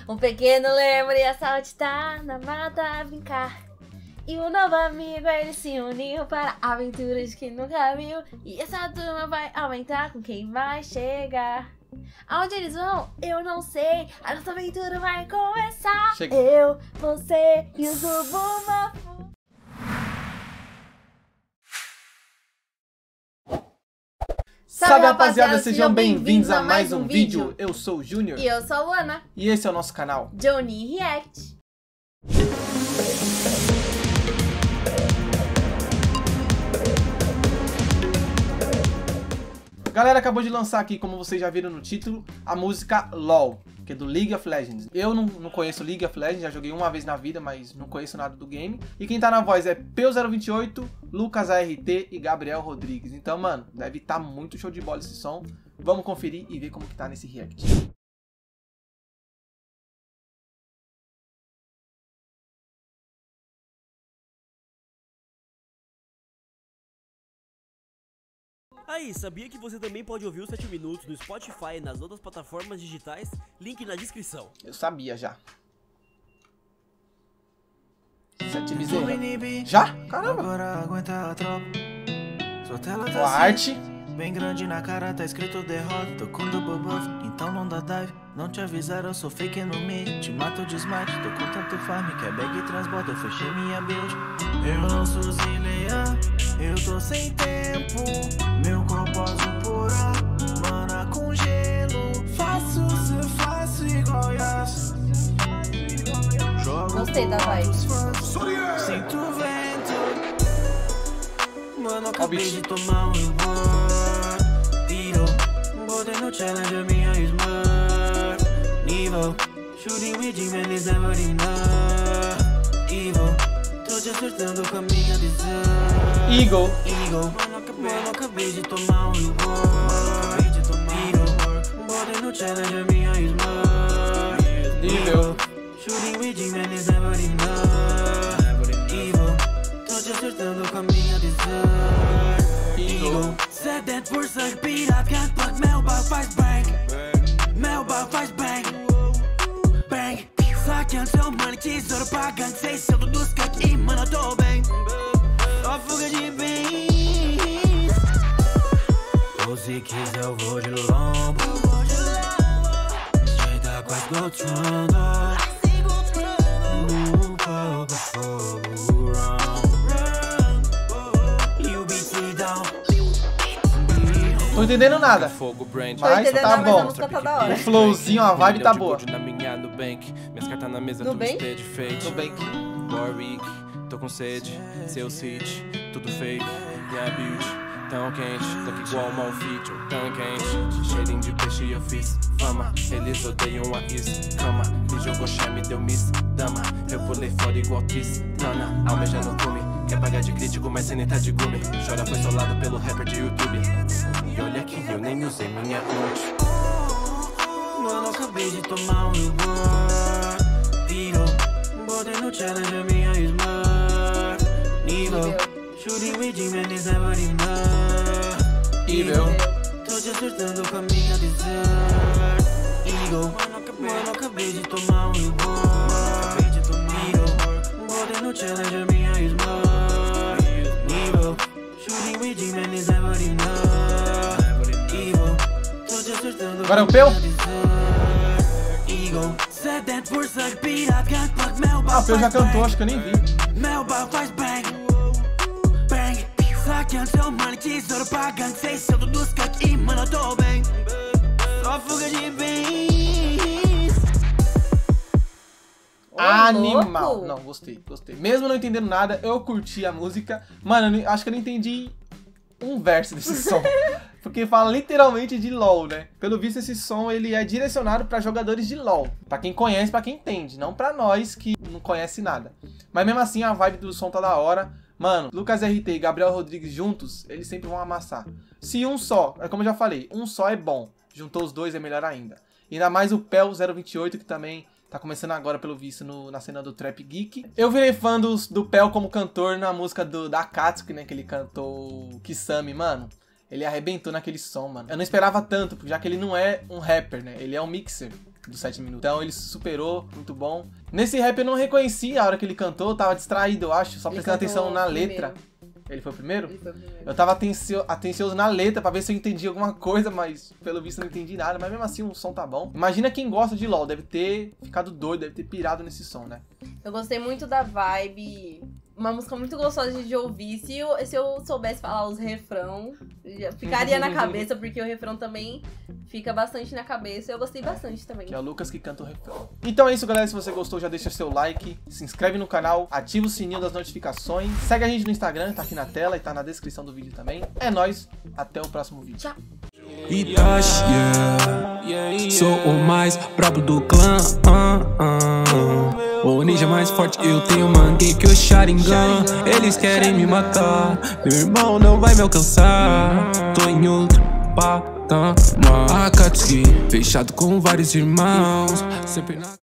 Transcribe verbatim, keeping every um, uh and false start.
Um pequeno lembre e a saúde tá na mata a brincar. E um novo amigo, ele se uniu para aventuras que nunca viu. E essa turma vai aumentar com quem vai chegar. Aonde eles vão, eu não sei. A nossa aventura vai começar. Chega. Eu, você e o Zubumafu. Salve, rapaziada, sejam bem-vindos a mais um vídeo. Eu sou o Júnior. E eu sou a Luana. E esse é o nosso canal Johnny React. Galera, acabou de lançar aqui, como vocês já viram no título, a música LOL, que é do League of Legends. Eu não, não conheço League of Legends, já joguei uma vez na vida, mas não conheço nada do game. E quem tá na voz é Peu zero vinte e oito, Lucas A R T e Gabriel Rodrigues. Então, mano, deve estar muito show de bola esse som. Vamos conferir e ver como que tá nesse react. Aí, sabia que você também pode ouvir os sete minutos no Spotify e nas outras plataformas digitais? Link na descrição. Eu sabia já. Sete Bezerra. Já? Caramba. Ó, a arte. Bem grande na cara, tá escrito derrota. Tô com double buff, então não dá dive. Não te avisaram, eu sou fake no mid. Te mato de smite, tô com tanto farm que é bag e transborda. Eu fechei minha build. Eu não sou Zileia, eu tô sem tempo. Meu compósito pura, mana com gelo. Faço, se faço igual Yas. Jogo. Gostei da vibe. Sinto o vento. Mano, acabei de tomar um reward. Tiro, botei no challenge a minha smart. Nível, shooting with man is never enough. Evil, tô te acertando com a minha visão. Eagle. Eagle, mano, acabei de tomar um reward. Tiro, botei no challenge a minha smart. Nível, shooting with man is never enough. Evil, tô te acertando com a minha visão. Eagle, setenta por cento pirata, can't fuck, meu bar faz bang. Meu bar faz bang. Bang, saqueando seu money, tesouro pagando seiscentos dos cut e mano, eu tô bem. Só fuga de bens. Ou se quiser eu vou de lombo. Jeita quase goltrando. Nunca pra fogo, run. You beat me down. Tô entendendo nada. Fogo, brand. Mas entendendo, tá mas bom. a música tá da hora. O flowzinho, a vibe tá boa. Na minha Nubank, minhas cartas na mesa, Nubank? tudo steady, fake. Nubank. Warwick, tô com sede, seu city, tudo fake. Minha build, tão quente, tô aqui igual mal feature, tão quente. Cheirinho de peixe eu fiz fama, eles odeiam a escama. Me jogou chá, me deu miss, dama. Eu pulei fora igual Tristana, almejando cume. Quer pagar de crítico, mas cê nem tá de gume. Chora foi solado pelo rapper de YouTube. E olha que eu nem usei minha ult. Mano, acabei de tomar um reward. Tiro, botei no challenge a minha smart. Nível, shooting with man is never enough. Evil, tô te acertando com a minha desert. Eagle, mano, acabei de tomar um reward. Tiro, botei no challenge a minha smart. Nível, shooting with man is never enough. Evil, tô te acertando. Agora é o Peu? setenta por cento pirata, can't fuck, meu bar Ah, o Peu já faz cantou, bang. acho que eu nem vi. Meu bar faz bang. Bang, saqueando seu money, tesouro pagando seiscentos dos cut e mano, eu tô bem. Só fuga de bens. Ô, Animal. louco. Não, gostei, gostei. Mesmo não entendendo nada, eu curti a música. Mano, eu nem- acho que eu não entendi um verso desse som. Porque fala literalmente de LOL, né? Pelo visto, esse som ele é direcionado pra jogadores de LOL. Pra quem conhece, pra quem entende. Não pra nós que não conhece nada. Mas mesmo assim, a vibe do som tá da hora. Mano, Lucas R T e Gabriel Rodrigues juntos, eles sempre vão amassar. Se um só, é como eu já falei, um só é bom. Juntou os dois é melhor ainda. E ainda mais o Peu zero vinte e oito, que também tá começando agora, pelo visto, no, na cena do Trap Geek. Eu virei fã do, do Peu como cantor na música do, da Akatsuki, né? Que ele cantou Kisame, mano. Ele arrebentou naquele som, mano. Eu não esperava tanto, já que ele não é um rapper, né? Ele é um mixer. dos sete minutos. Então ele superou, muito bom. Nesse rap eu não reconheci a hora que ele cantou, eu tava distraído, eu acho, só prestando atenção na letra. Primeiro. Ele foi o primeiro? Ele foi o primeiro. Eu tava atencio, atencioso na letra pra ver se eu entendi alguma coisa, mas pelo visto eu não entendi nada. Mas mesmo assim o som tá bom. Imagina quem gosta de LOL, deve ter ficado doido, deve ter pirado nesse som, né? Eu gostei muito da vibe. Uma música muito gostosa de ouvir. Se eu, se eu soubesse falar os refrão, já ficaria na cabeça, porque o refrão também fica bastante na cabeça. Eu gostei bastante também. Que é o Lucas que canta o refrão. Então é isso, galera. Se você gostou, já deixa seu like, se inscreve no canal, ativa o sininho das notificações, segue a gente no Instagram, tá aqui na tela e tá na descrição do vídeo também. É nóis, até o próximo vídeo. Tchau. E Dash, yeah. Sou o mais brabo do clã, uh, uh. O ninja mais forte, eu tenho manguei que o Sharingan. Eles querem me matar, meu irmão não vai me alcançar. Tô em outro patamar. Akatsuki, fechado com vários irmãos, sempre na